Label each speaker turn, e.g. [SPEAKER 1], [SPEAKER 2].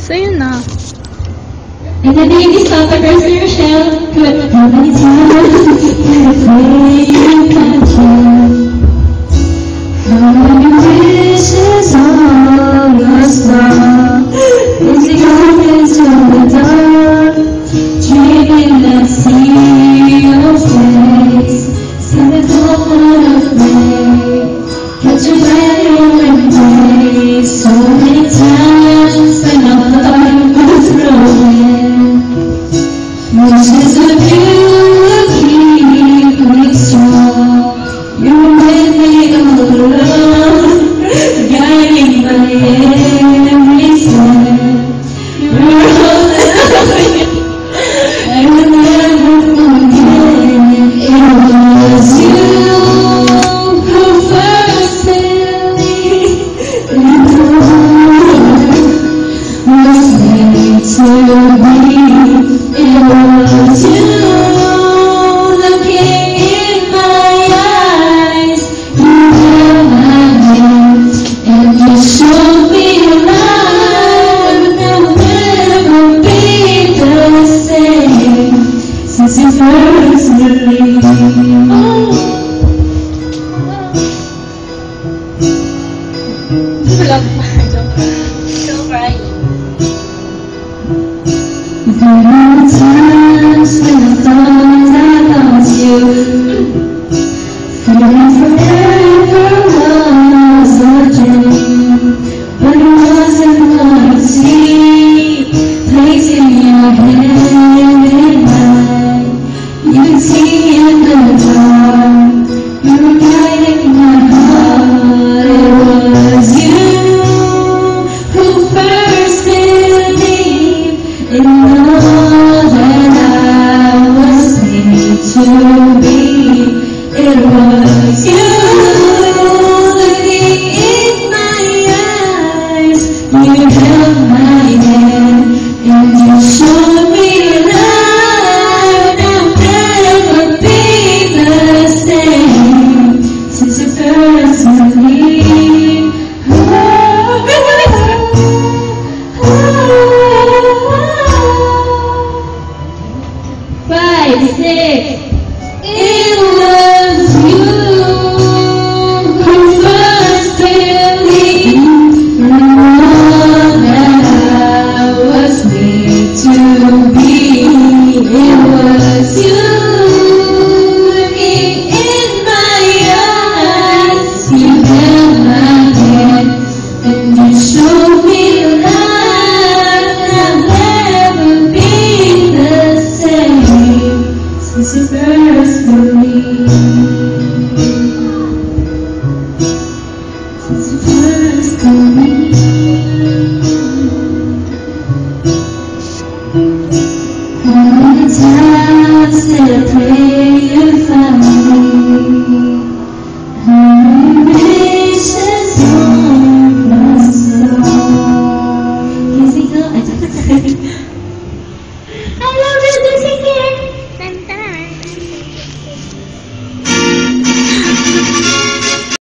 [SPEAKER 1] Sa'yo na.
[SPEAKER 2] And then you stop at first in Rochelle. Good. How many times you catch you? How many wishes all was lost? As you go into the dark, dreaming that see your face. See the dawn of day. Catch your breath in embrace. So many times I know the time was rolling. Wishes of you keep me strong. You're with me all alone, guiding my every step. You're holding I will never forget. It was you who first hit me. And was made to be. It was you looking in my eyes. You held my hand and you showed me love. I'll never be the same since you first believed.
[SPEAKER 1] Still crying.
[SPEAKER 2] There were times when I thought I lost you. Feeling forever was a dream, but it wasn't what I see. Placing your hand in mine, you can see in the dark. You were guiding my heart. It was you who first believed in all that I was made to be. It was you looking in my eyes. You held my hand and you showed me love. I'll never be the same since you first believed. Five, six. It was you who first believed in all that I was made to be. It was you looking in my eyes. You held my hand and you showed me love. I'll never be the same since you first believed. Since you first believed. How many times did I pray?